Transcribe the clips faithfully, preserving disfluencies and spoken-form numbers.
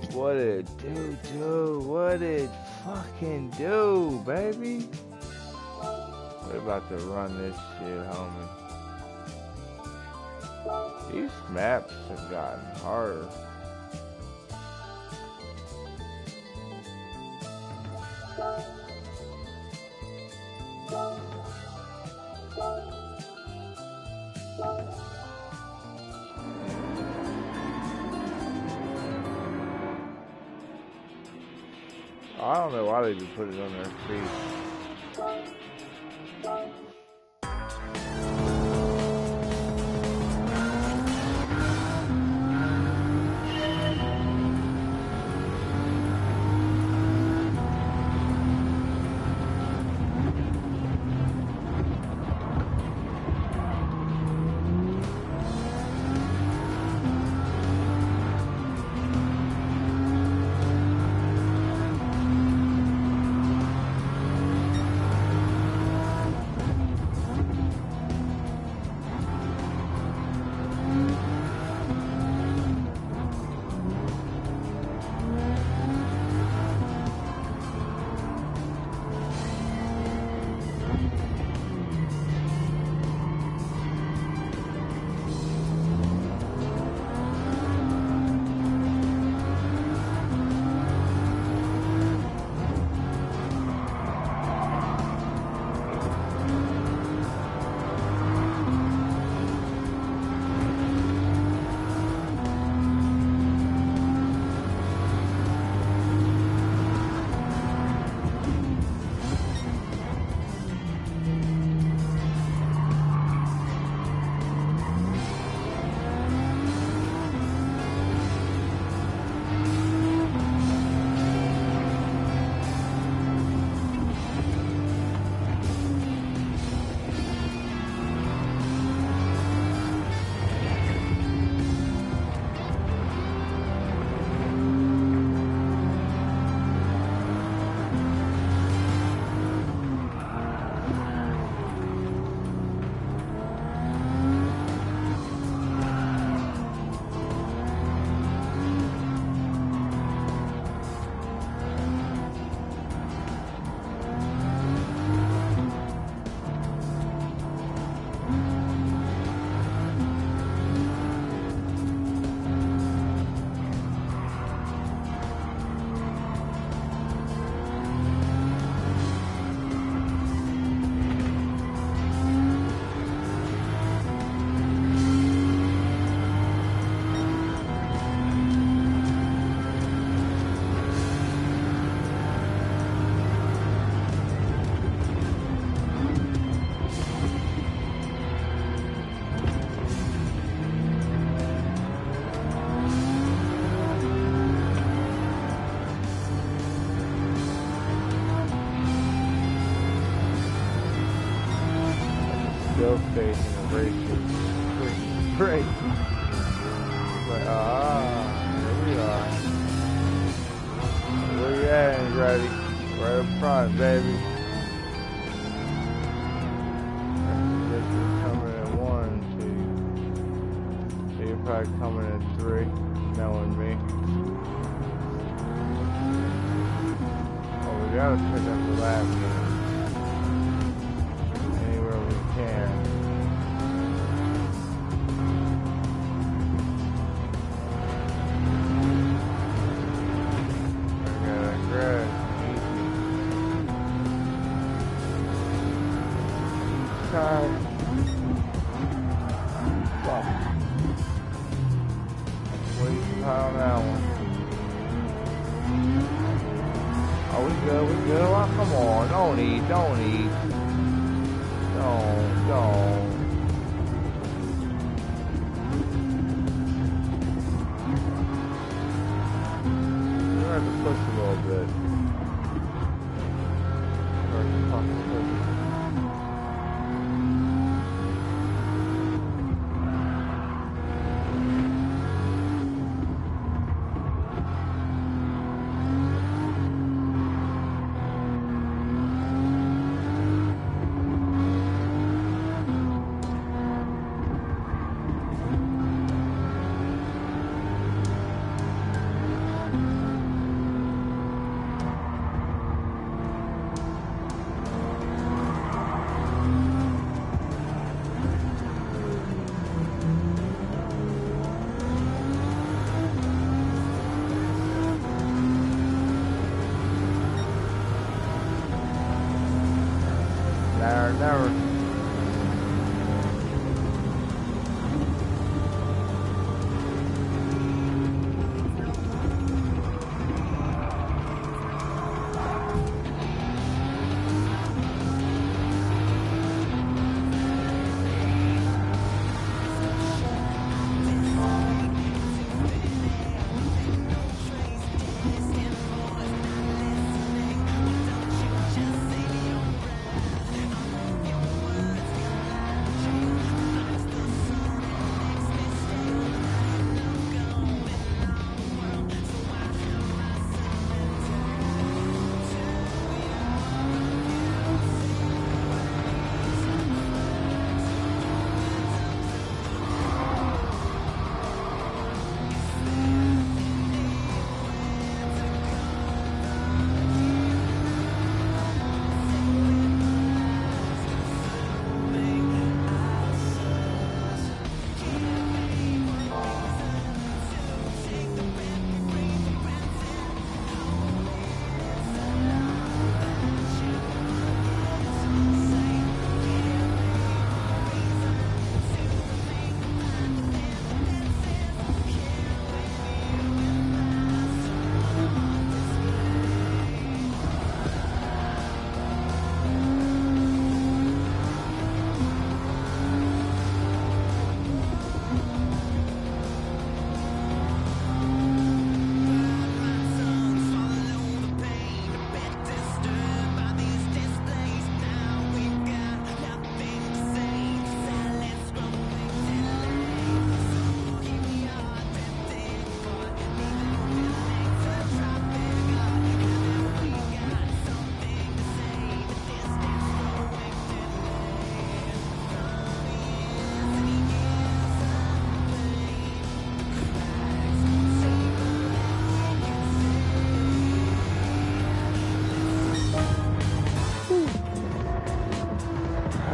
What it do, dude? What it fucking do, baby? We're about to run this shit, homie. These maps have gotten harder. I don't know why they be putting it on their feet. Still facing a racing break. But ah, here we are. Where you at, ready? Right up front, baby. This is coming at one, two. So you're probably coming at three, knowing me. Oh, we gotta pick up the lap here. Yeah. I gotta grab time. Stop. Wait on that one. Oh, we good, we good. Oh, come on, don't eat, don't eat. Don't, don't. We're gonna have to push a little bit. We're gonna have to push.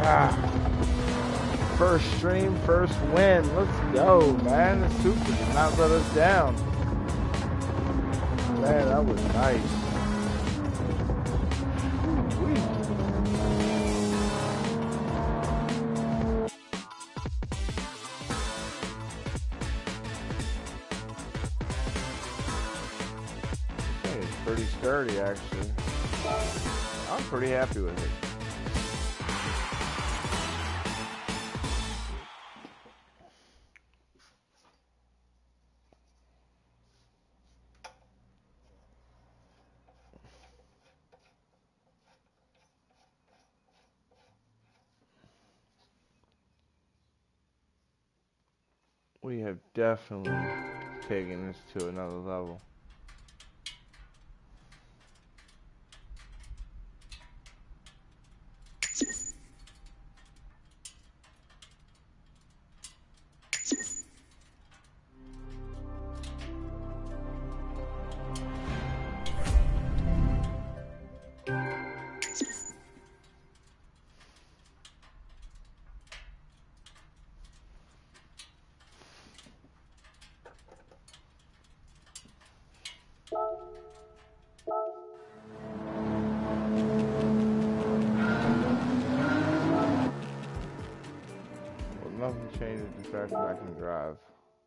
Ah. First stream, first win. Let's go, man. The Super did not let us down. Man, that was nice. Woo-wee. Hey, it's pretty sturdy, actually. I'm pretty happy with it. We have definitely taken this to another level. Nothing changes the fact that I can drive.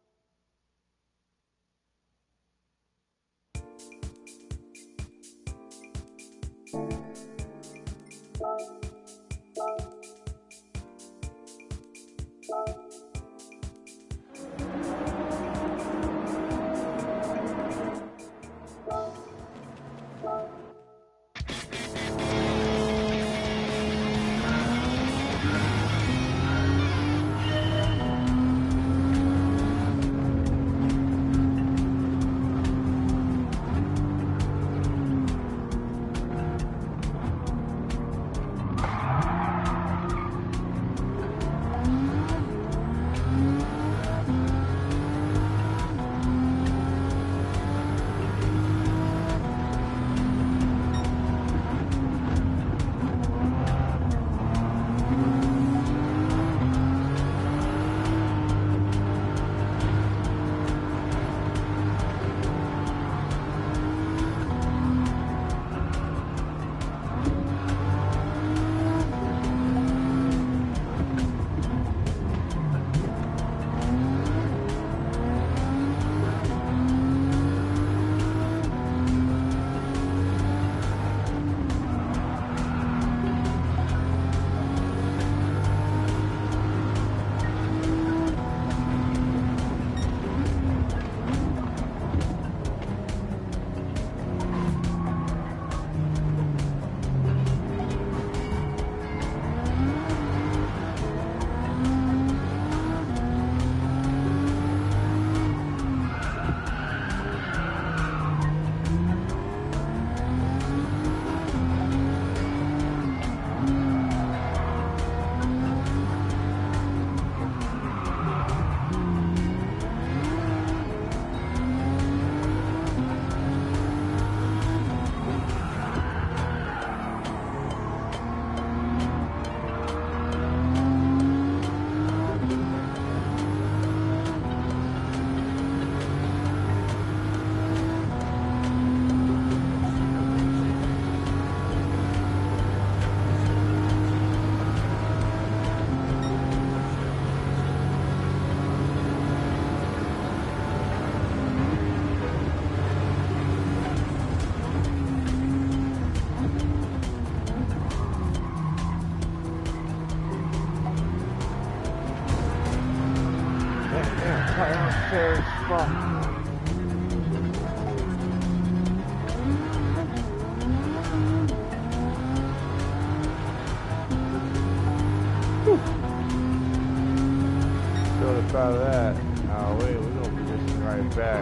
Out of that. Oh wait, we're gonna be just right back.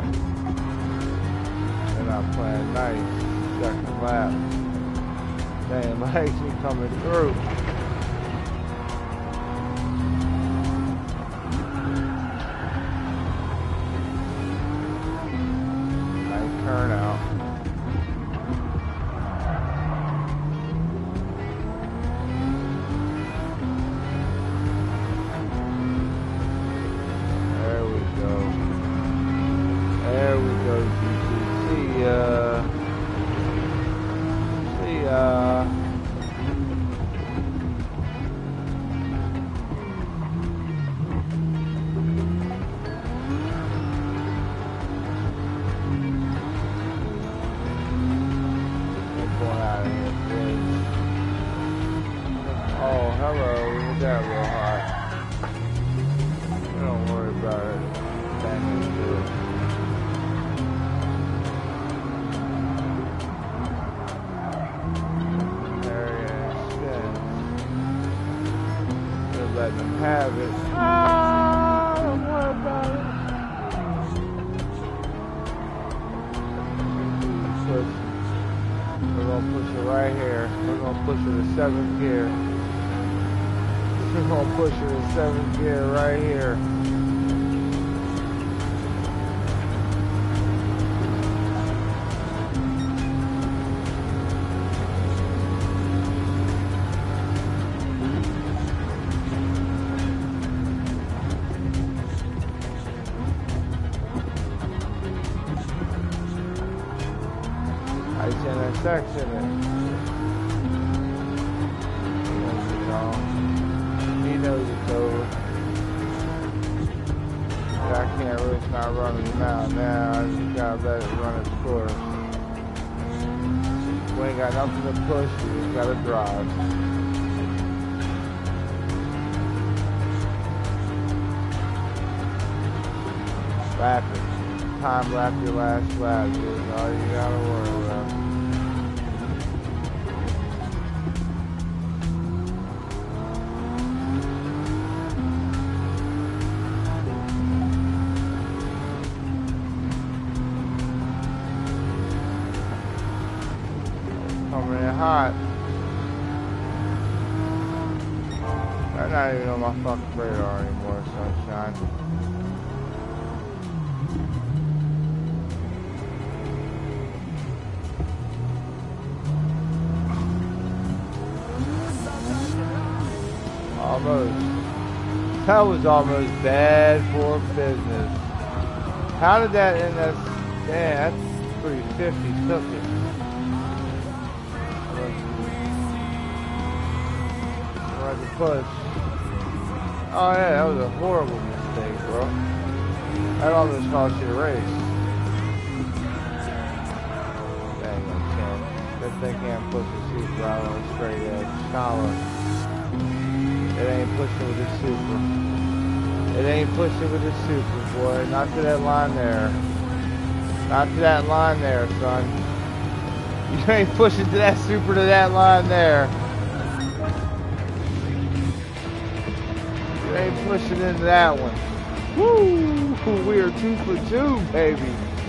And I'm playing nice. Second lap. Dang, likes me coming through. Nice turnout. go, G T. See ya. See ya. Oh, hello, look at that real hot. Don't worry about it. Back into it. There he is. They're letting them have it. Ah, don't worry about it. Push. We're gonna push it right here. We're gonna push it to seventh gear. We're gonna push it in seventh gear right here. I seen that section in it. He knows it's over. But I can't risk not running him out now. I just gotta let it run its course. We ain't got nothing to push, we just gotta drive. Lap it. Time lap your last lap, dude. All you gotta worry about. Coming in hot. They're not even on my fucking radar anymore, sunshine. Almost. That was almost bad for business. How did that end up? Yeah, that's pretty fifty took it. Right to push. Oh yeah, that was a horrible mistake, bro. That almost cost you a race. Dang, I can't. That thing can't push the super out on a straight edge. Scholar. It ain't pushing with the super. It ain't pushing with the super, boy. Not to that line there. Not to that line there, son. You ain't pushing to that super to that line there. You ain't pushing into that one. Woo! We are two for two, baby.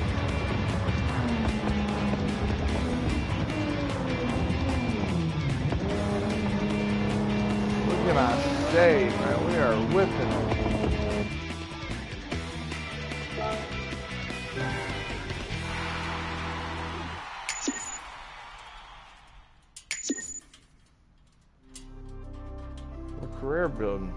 What can I say, man? We are whipping them. We're career building.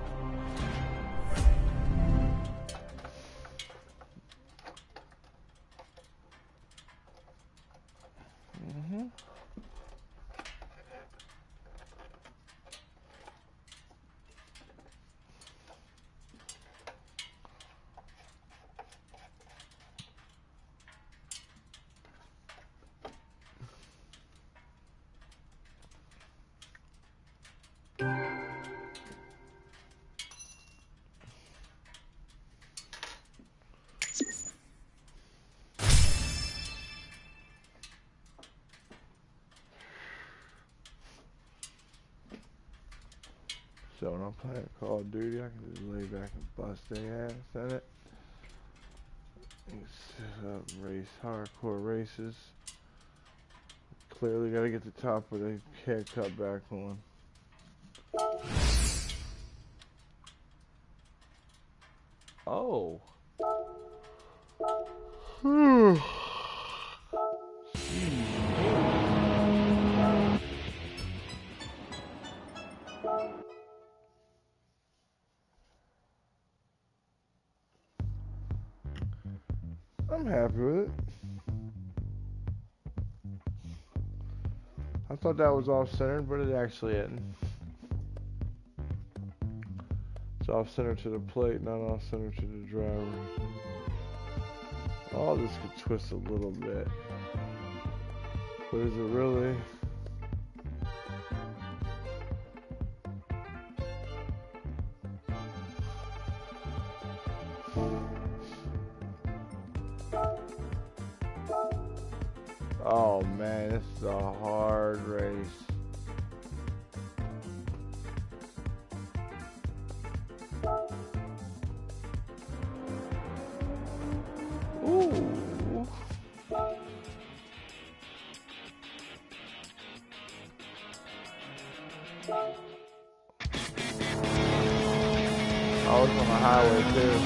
Mm-hmm. So when I'm playing Call of Duty, I can just lay back and bust their ass at it. And set up race, hardcore races. Clearly gotta get the top with a haircut back on. Oh. I'm happy with it. I thought that was off-centered, but it actually isn't. It's off-centered to the plate, not off-centered to the driver. Oh, this could twist a little bit. But is it really? Oh man, this is a hard race. Ooh. I was on the highway too.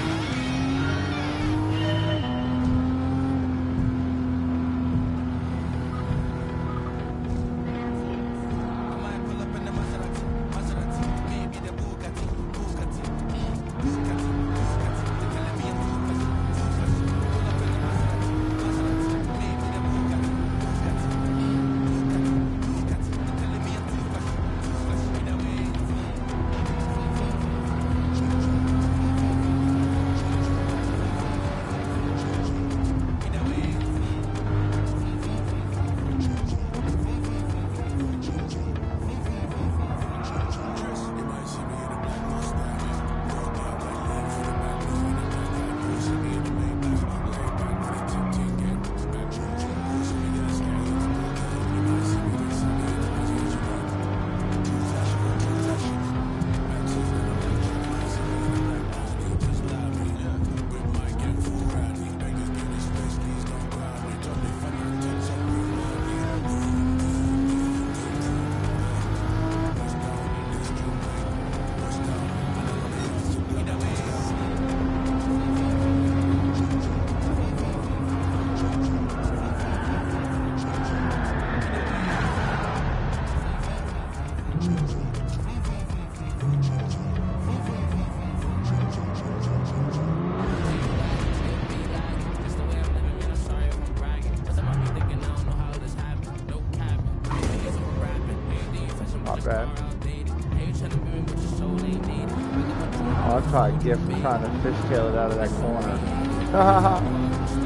Oh, that's probably a gift for trying to fishtail it out of that corner.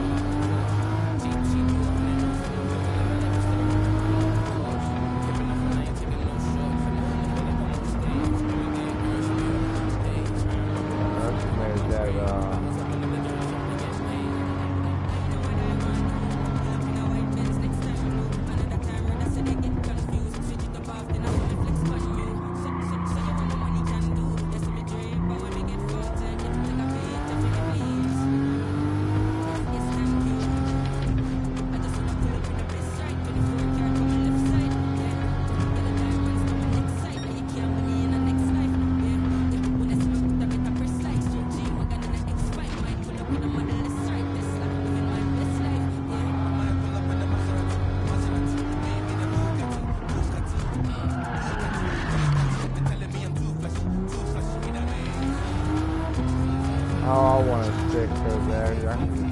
Oh, I want to stick to there. Yeah.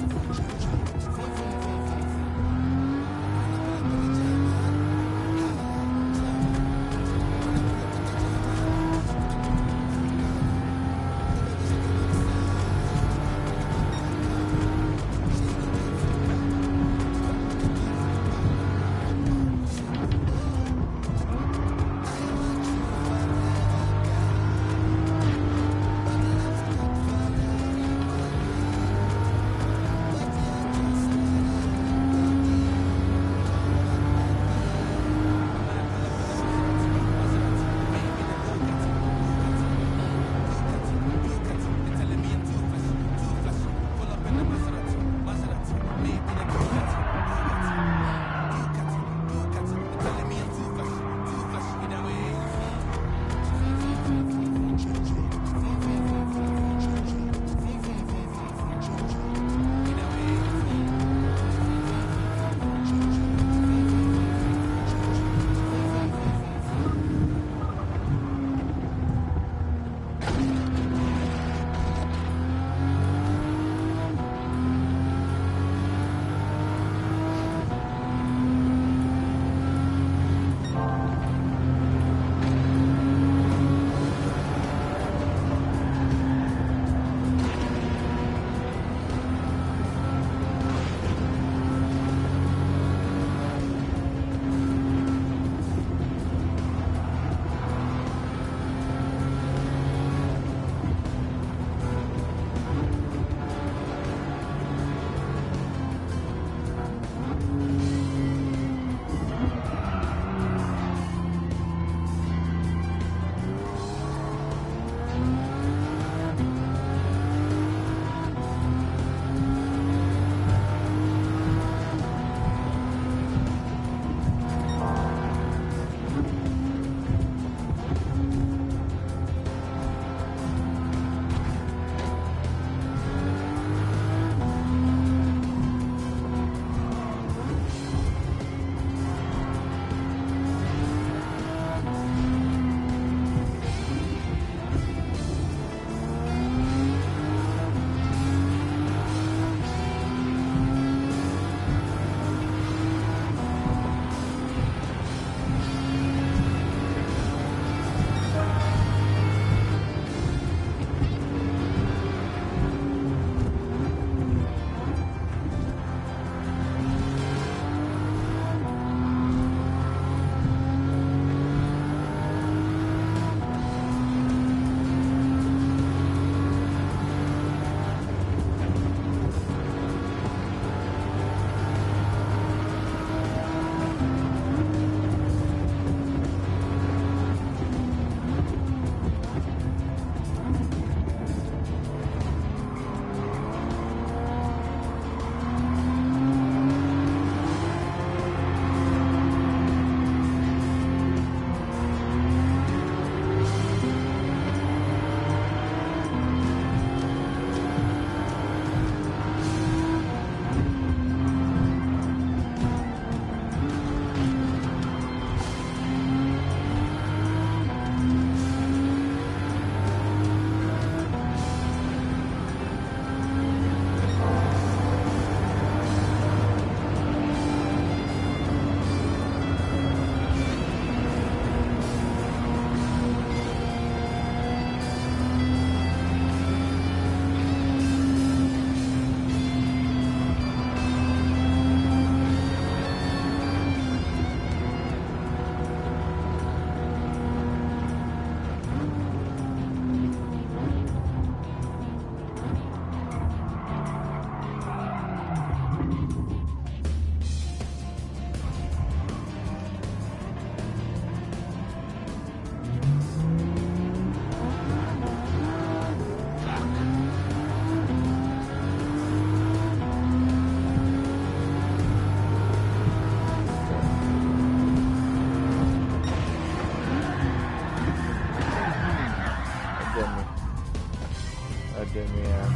in the end.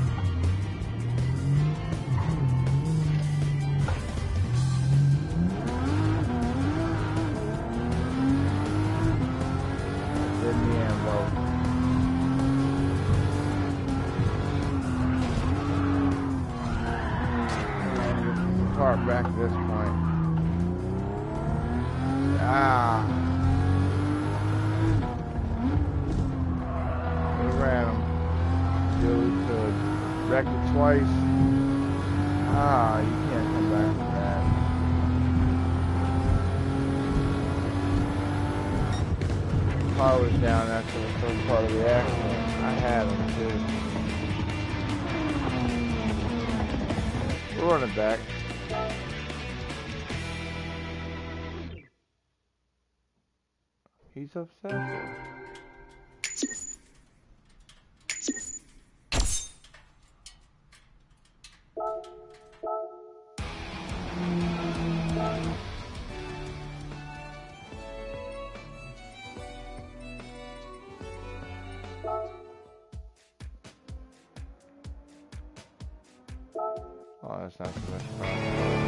In the end, well. Car back at this point. Ah. We ran him. Dude, to wreck it twice. Ah, you can't come back from that. Car was down after the first part of the accident. I had him too. We're running back. He's upset. Oh, that's not so much fun.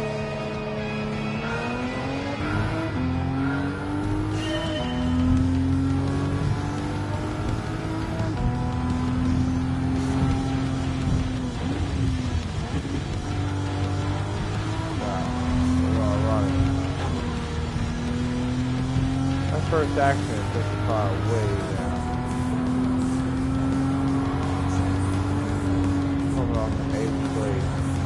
First accident took the car way down. Coming off the eighth plate.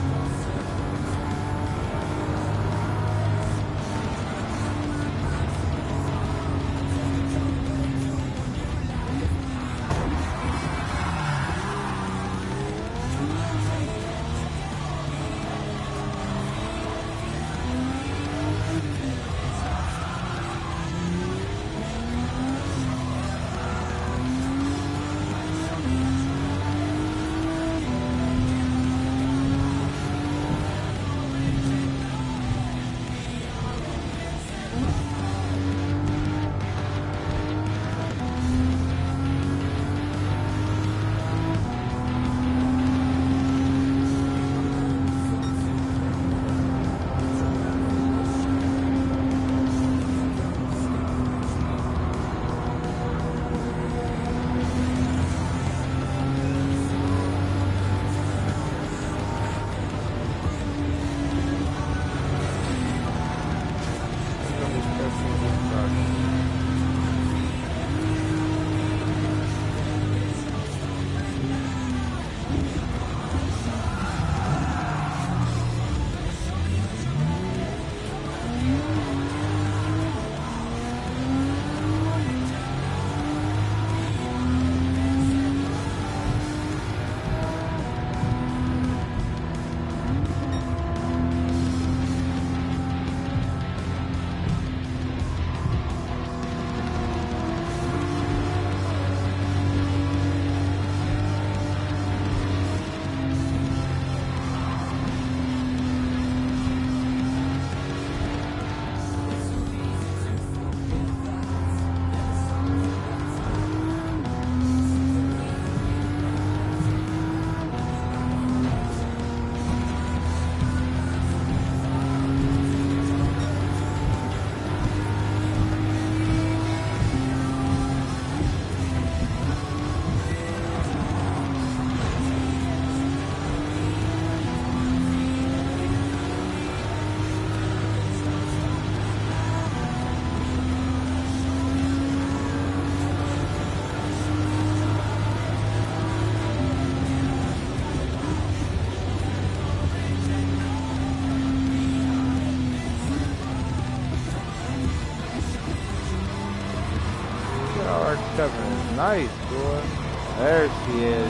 Nice, boy. There she is.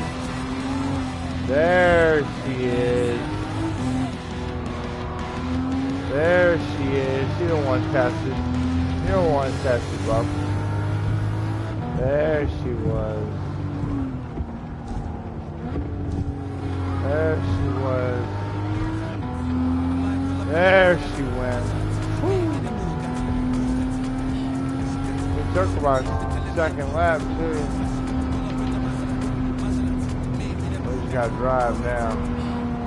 There she is. There she is. She don't want tested. You don't want tested, bub. There she was. There she was. There she went. Woo. It took about second lap too. I drive now.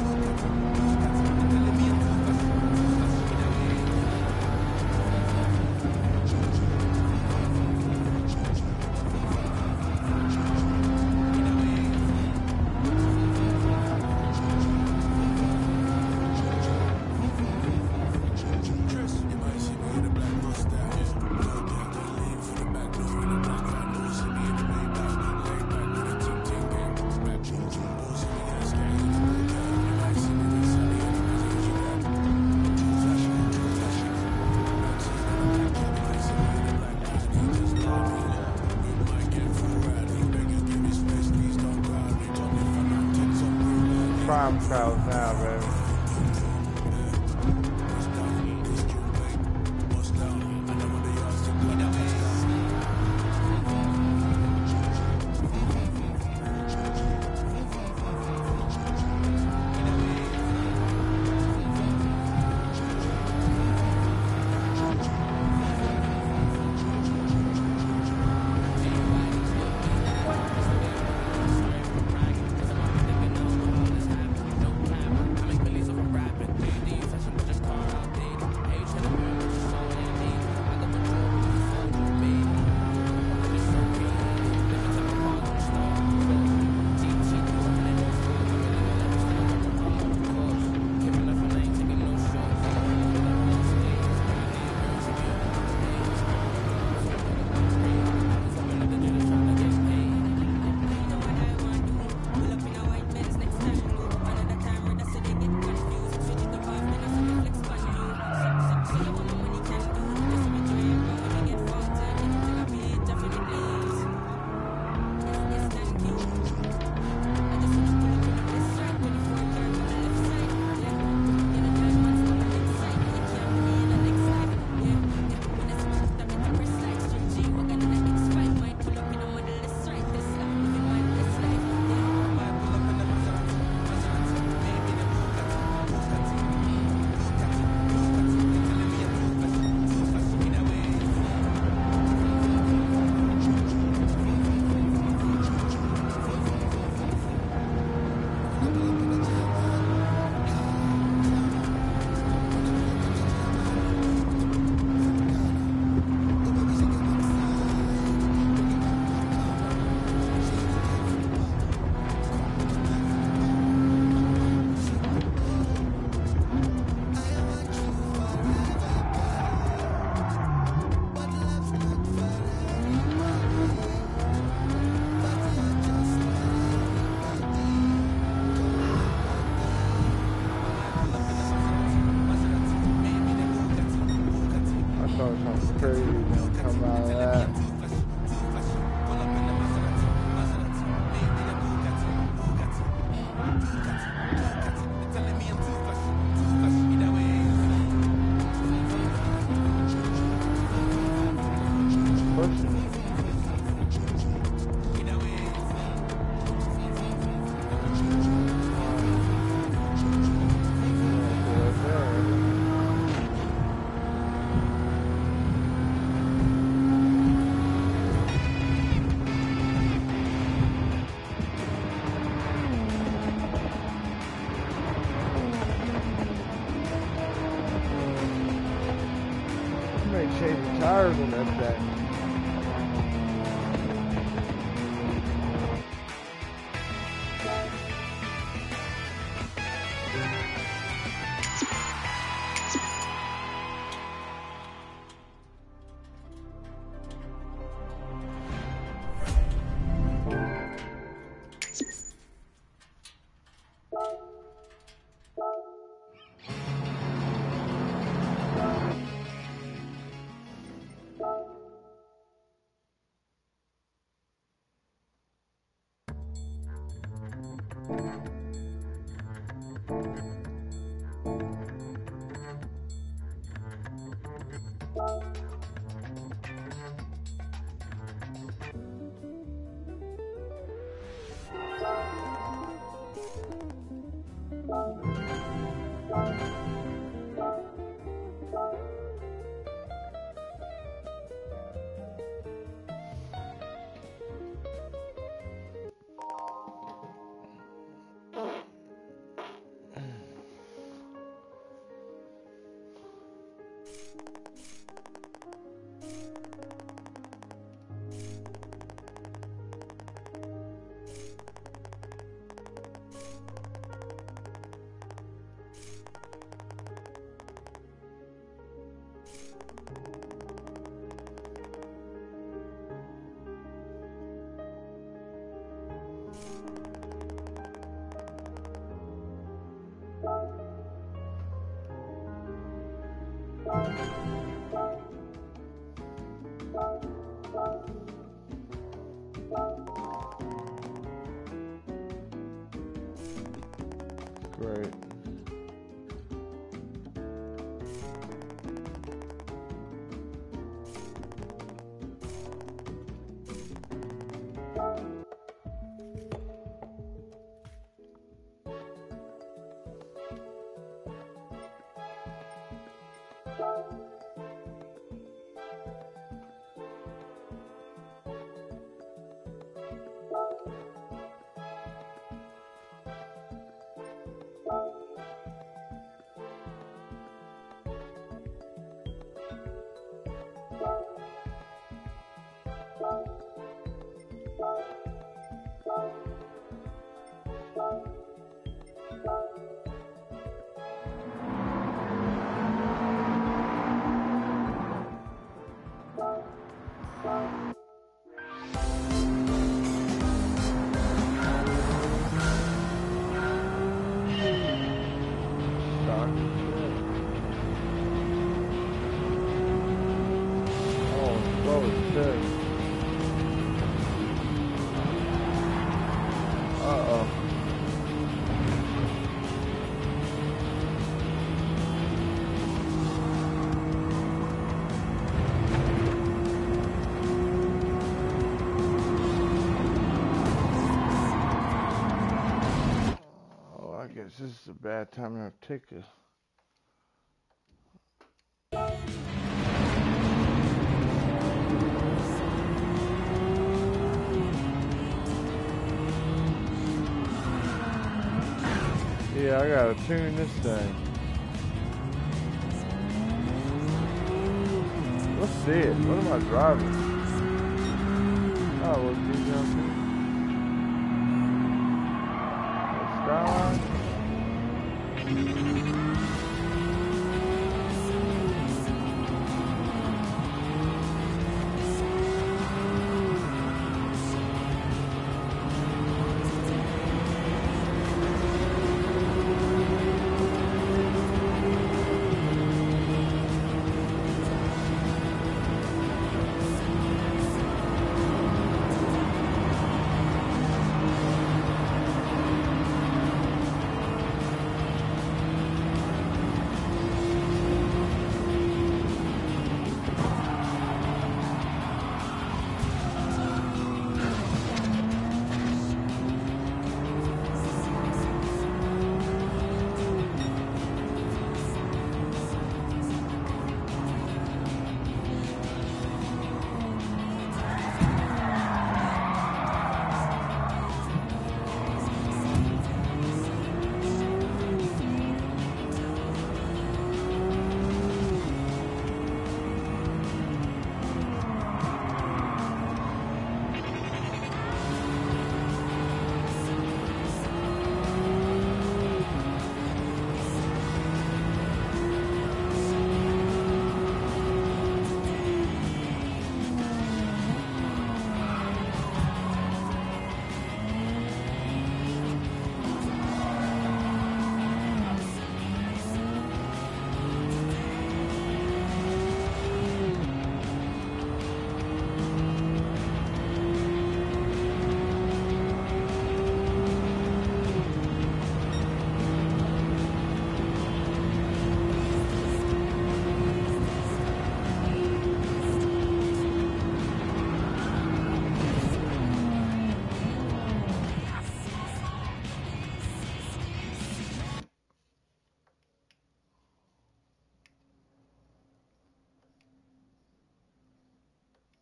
Prime crowd now, baby. Change the tires on that thing. Great. This is a bad time to take a yeah, I gotta tune this thing. Let's see it. What am I driving? Oh, what's these down here? Skyline?